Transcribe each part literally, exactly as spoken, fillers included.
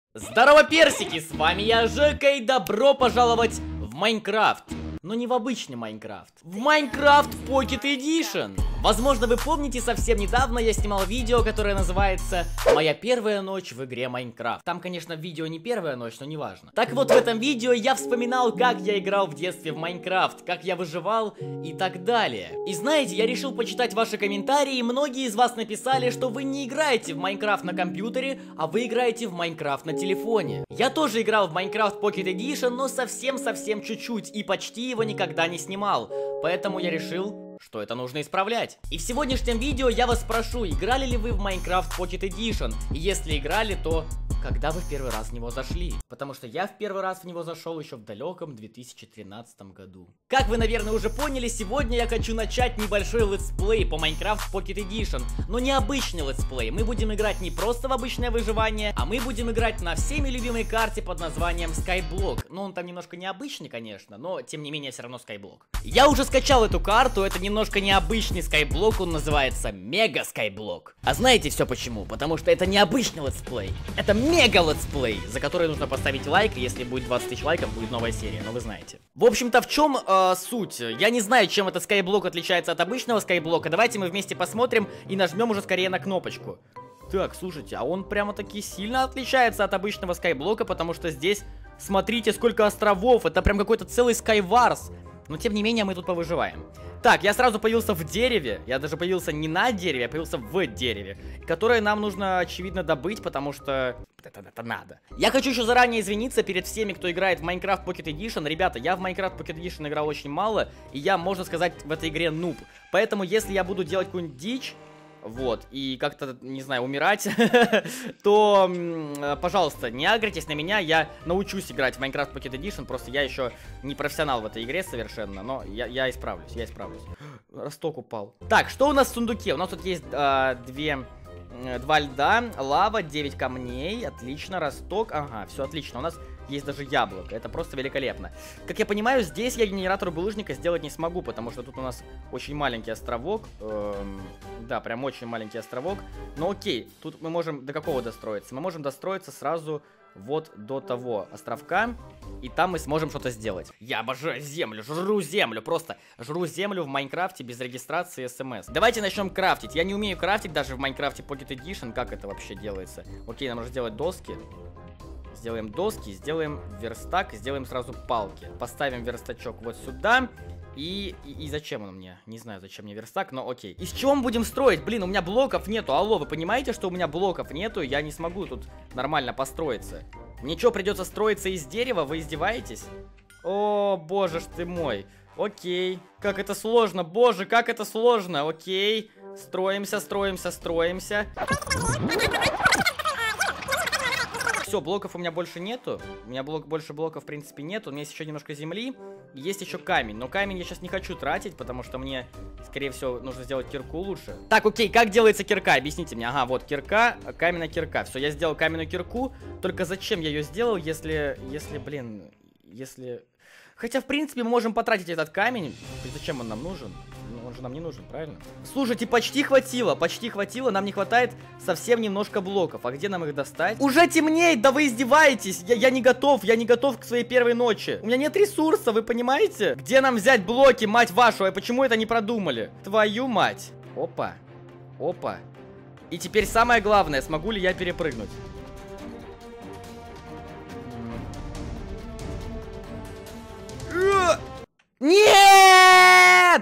Здорово, персики! С вами я, Жека, и добро пожаловать в Майнкрафт. Но не в обычный Майнкрафт. В Майнкрафт Pocket Edition. Возможно, вы помните, совсем недавно я снимал видео, которое называется «Моя первая ночь в игре Майнкрафт». Там, конечно, видео не первая ночь, но неважно. Так вот, в этом видео я вспоминал, как я играл в детстве в Майнкрафт, как я выживал и так далее. И знаете, я решил почитать ваши комментарии, и многие из вас написали, что вы не играете в Майнкрафт на компьютере, а вы играете в Майнкрафт на телефоне. Я тоже играл в Майнкрафт Pocket Edition, но совсем-совсем чуть-чуть, и почти его никогда не снимал. Поэтому я решил, что это нужно исправлять. И в сегодняшнем видео я вас спрошу, играли ли вы в Minecraft Pocket Edition? И если играли, то когда вы в первый раз в него зашли? Потому что я в первый раз в него зашел еще в далеком две тысячи тринадцатом году. Как вы, наверное, уже поняли, сегодня я хочу начать небольшой летсплей по Minecraft Pocket Edition. Но не обычный летсплей. Мы будем играть не просто в обычное выживание, а мы будем играть на всеми любимой карте под названием Skyblock. Ну, он там немножко необычный, конечно, но тем не менее все равно Skyblock. Я уже скачал эту карту, это немножко необычный Skyblock, он называется Мега Skyblock. А знаете все почему? Потому что это необычный летсплей. Это мега летсплей, за который нужно поставить лайк, и если будет двадцать тысяч лайков, будет новая серия, но вы знаете. В общем-то, в чем э, суть? Я не знаю, чем этот Skyblock отличается от обычного Skyblock. Давайте мы вместе посмотрим и нажмем уже скорее на кнопочку. Так, слушайте, а он прямо-таки сильно отличается от обычного Skyblock, потому что здесь, смотрите, сколько островов, это прям какой-то целый Skywars. Но тем не менее мы тут повыживаем. Так, я сразу появился в дереве. Я даже появился не на дереве, я появился в дереве, которое нам нужно, очевидно, добыть, потому что это, это надо. Я хочу еще заранее извиниться перед всеми, кто играет в Minecraft Pocket Edition. Ребята, я в Minecraft Pocket Edition играл очень мало, и я, можно сказать, в этой игре нуб. Поэтому, если я буду делать какую-нибудь дичь, вот, и как-то, не знаю, умирать, то, пожалуйста, не агритесь на меня, я научусь играть в Minecraft Pocket Edition, просто я еще не профессионал в этой игре совершенно, но я, я исправлюсь, я исправлюсь. Росток упал. Так, что у нас в сундуке? У нас тут есть а, две, два льда, лава, девять камней, отлично, росток, ага, все отлично, у нас есть даже яблоко, это просто великолепно. Как я понимаю, здесь я генератор булыжника сделать не смогу, потому что тут у нас очень маленький островок. Эм, да, прям очень маленький островок. Но окей, тут мы можем до какого достроиться? Мы можем достроиться сразу вот до того островка, и там мы сможем что-то сделать. Я обожаю землю, жру землю, просто жру землю в Майнкрафте без регистрации и смс. Давайте начнем крафтить. Я не умею крафтить даже в Майнкрафте Pocket Edition, как это вообще делается. Окей, нам нужно сделать доски. Сделаем доски, сделаем верстак, сделаем сразу палки. Поставим верстачок вот сюда. И, и, и зачем он мне? Не знаю, зачем мне верстак, но окей. Из чего мы будем строить? Блин, у меня блоков нету. Алло, вы понимаете, что у меня блоков нету? Я не смогу тут нормально построиться. Мне что, придется строиться из дерева? Вы издеваетесь? О, боже ж ты мой. Окей. Как это сложно, боже, как это сложно. Окей. Строимся, строимся, строимся. Все, блоков у меня больше нету. У меня блок, больше блоков, в принципе, нету. У меня есть еще немножко земли. И есть еще камень. Но камень я сейчас не хочу тратить, потому что мне, скорее всего, нужно сделать кирку лучше. Так, окей, как делается кирка? Объясните мне. Ага, вот кирка, каменная кирка. Все, я сделал каменную кирку. Только зачем я ее сделал, если, если, блин, если... Хотя, в принципе, мы можем потратить этот камень. Зачем он нам нужен? Он же нам не нужен, правильно? Слушайте, почти хватило, почти хватило. Нам не хватает совсем немножко блоков. А где нам их достать? Уже темнеет, да вы издеваетесь. Я, я не готов, я не готов к своей первой ночи. У меня нет ресурса, вы понимаете? Где нам взять блоки, мать вашу? А почему это не продумали? Твою мать. Опа, опа. И теперь самое главное, смогу ли я перепрыгнуть? Нет!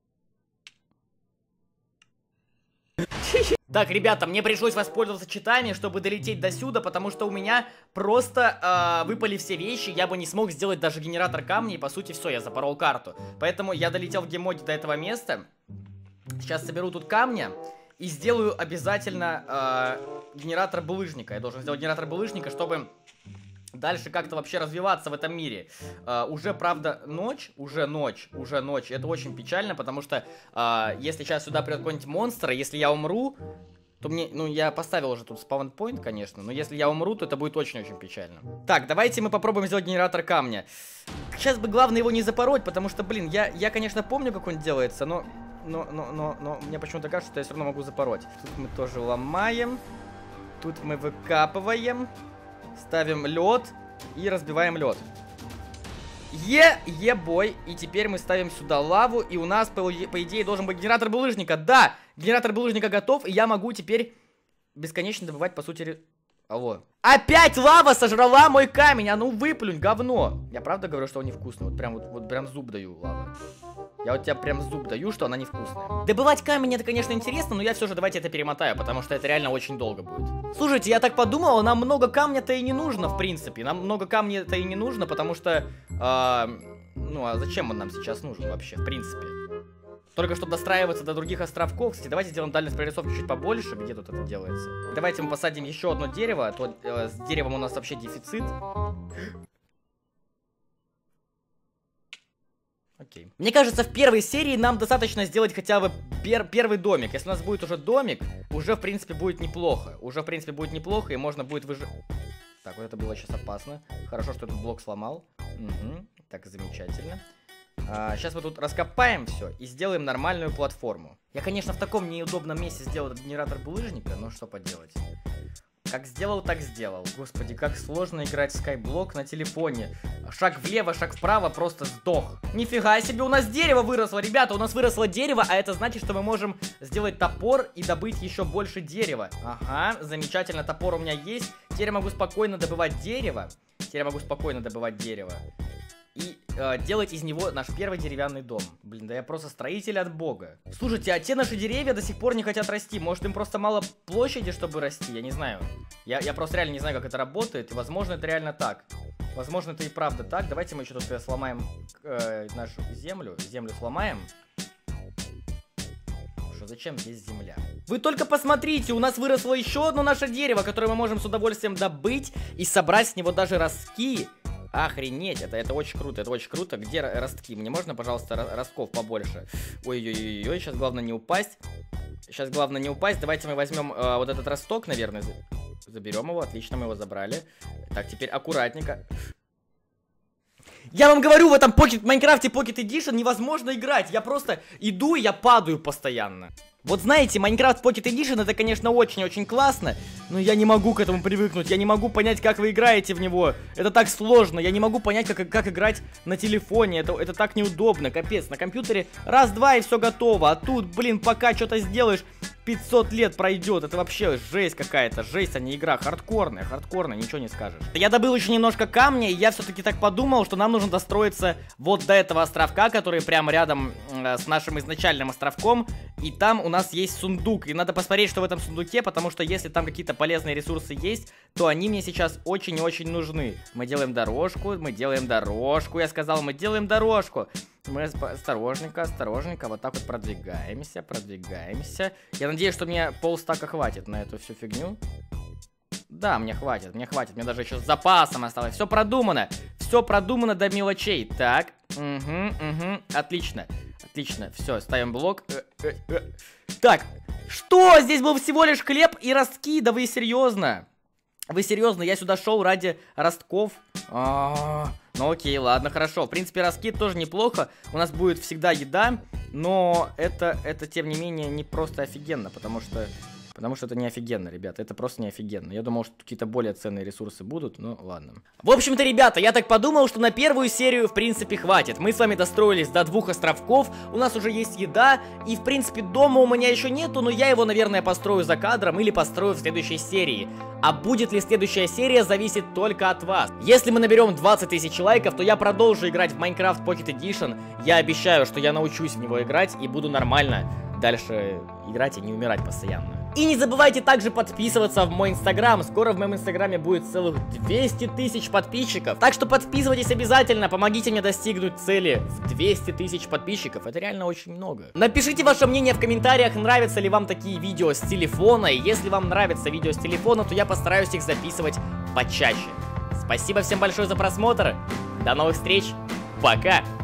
Так, ребята, мне пришлось воспользоваться читами, чтобы долететь до сюда, потому что у меня просто э, выпали все вещи, я бы не смог сделать даже генератор камней, и по сути все, я запорол карту. Поэтому я долетел в геймоде до этого места. Сейчас соберу тут камня и сделаю обязательно э, генератор булыжника. Я должен сделать генератор булыжника, чтобы дальше как-то вообще развиваться в этом мире. uh, Уже, правда, ночь, уже ночь, уже ночь. Это очень печально, потому что uh, если сейчас сюда придет какой-нибудь монстр, если я умру, то мне, ну, я поставил уже тут спаунпоинт, конечно, но если я умру, то это будет очень-очень печально. Так, давайте мы попробуем сделать генератор камня. Сейчас бы главное его не запороть, потому что, блин, я, я конечно, помню, как он делается, но... Но, но, но, но мне почему-то кажется, что я все равно могу запороть. Тут мы тоже ломаем. Тут мы выкапываем. ставим лед и разбиваем лед. Е, е-бой. И теперь мы ставим сюда лаву. И у нас, по, по идее, должен быть генератор булыжника. Да, генератор булыжника готов. И я могу теперь бесконечно добывать, по сути... Алло. Опять лава сожрала мой камень. А ну выплюнь, говно. Я правда говорю, что он невкусный. Вот прям, вот, вот прям зуб даю, лава. Я вот тебя прям зуб даю, что она невкусная. Добывать камень это, конечно, интересно, но я все же давайте это перемотаю, потому что это реально очень долго будет. Слушайте, я так подумал, нам много камня-то и не нужно, в принципе. Нам много камня-то и не нужно, потому что... Э, ну, а зачем он нам сейчас нужен вообще, в принципе? Только чтобы достраиваться до других островков. Кстати, давайте сделаем дальность прорисовки чуть побольше. Где тут это делается? Давайте мы посадим еще одно дерево, а то э, с деревом у нас вообще дефицит. Окей. Мне кажется, в первой серии нам достаточно сделать хотя бы пер первый домик. Если у нас будет уже домик, уже, в принципе, будет неплохо. Уже, в принципе, будет неплохо, и можно будет выжить... Так, вот это было сейчас опасно. Хорошо, что этот блок сломал. Угу. Так, замечательно. А, сейчас мы тут раскопаем все и сделаем нормальную платформу. Я, конечно, в таком неудобном месте сделал этот генератор булыжника, но что поделать. Как сделал, так сделал. Господи, как сложно играть в Skyblock на телефоне. Шаг влево, шаг вправо, просто сдох. Нифига себе, у нас дерево выросло, ребята, у нас выросло дерево, а это значит, что мы можем сделать топор и добыть еще больше дерева. Ага, замечательно, топор у меня есть. Теперь я могу спокойно добывать дерево. Теперь я могу спокойно добывать дерево. И э, делать из него наш первый деревянный дом. Блин, да я просто строитель от бога. Слушайте, а те наши деревья до сих пор не хотят расти. Может, им просто мало площади, чтобы расти? Я не знаю. Я, я просто реально не знаю, как это работает. И, возможно, это реально так. Возможно, это и правда так. Давайте мы еще тут сломаем э, нашу землю. Землю сломаем. Что, зачем здесь земля? Вы только посмотрите, у нас выросло еще одно наше дерево, которое мы можем с удовольствием добыть и собрать с него даже ростки. Охренеть, это, это очень круто, это очень круто. Где ростки? Мне можно, пожалуйста, ростков побольше? Ой-ой-ой, сейчас главное не упасть. Сейчас главное не упасть. Давайте мы возьмем э, вот этот росток, наверное. Заберем его, отлично, мы его забрали. Так, теперь аккуратненько. Я вам говорю, в этом Pocket, Майнкрафте Pocket Edition невозможно играть. Я просто иду и я падаю постоянно. Вот знаете, Minecraft Pocket Edition это, конечно, очень-очень классно, но я не могу к этому привыкнуть, я не могу понять, как вы играете в него. Это так сложно, я не могу понять, как, как играть на телефоне, это, это так неудобно, капец. На компьютере раз-два и все готово, а тут, блин, пока что-то сделаешь, пятьсот лет пройдет. Это вообще жесть какая-то, жесть, а не игра, хардкорная, хардкорная, ничего не скажешь. Я добыл еще немножко камня, и я все-таки так подумал, что нам нужно достроиться вот до этого островка, который прямо рядом э, с нашим изначальным островком, и там у нас есть сундук, и надо посмотреть, что в этом сундуке, потому что если там какие-то полезные ресурсы есть, то они мне сейчас очень и очень нужны. Мы делаем дорожку, мы делаем дорожку, я сказал, мы делаем дорожку. Мы осторожненько, осторожненько, вот так вот продвигаемся, продвигаемся. Я надеюсь, что мне полстака хватит на эту всю фигню. Да, мне хватит, мне хватит, мне даже еще с запасом осталось. Все продумано, все продумано до мелочей. Так, угу, угу, отлично, отлично, все, ставим блок. Так, что? Здесь был всего лишь хлеб и ростки, да вы серьезно? Вы серьезно, я сюда шел ради ростков? А-а-а. Ну окей, ладно, хорошо. В принципе, ростки тоже неплохо. У нас будет всегда еда, но это, это тем не менее, не просто офигенно, потому что... Потому что это не офигенно, ребята, это просто не офигенно. Я думал, что какие-то более ценные ресурсы будут, но ладно. В общем-то, ребята, я так подумал, что на первую серию, в принципе, хватит. Мы с вами достроились до двух островков, у нас уже есть еда, и, в принципе, дома у меня еще нету, но я его, наверное, построю за кадром или построю в следующей серии. А будет ли следующая серия, зависит только от вас. Если мы наберем двадцать тысяч лайков, то я продолжу играть в Minecraft Pocket Edition. Я обещаю, что я научусь в него играть и буду нормально дальше играть и не умирать постоянно. И не забывайте также подписываться в мой инстаграм. Скоро в моем инстаграме будет целых двести тысяч подписчиков. Так что подписывайтесь обязательно, помогите мне достигнуть цели в двести тысяч подписчиков. Это реально очень много. Напишите ваше мнение в комментариях, нравятся ли вам такие видео с телефона. И если вам нравятся видео с телефона, то я постараюсь их записывать почаще. Спасибо всем большое за просмотр. До новых встреч. Пока.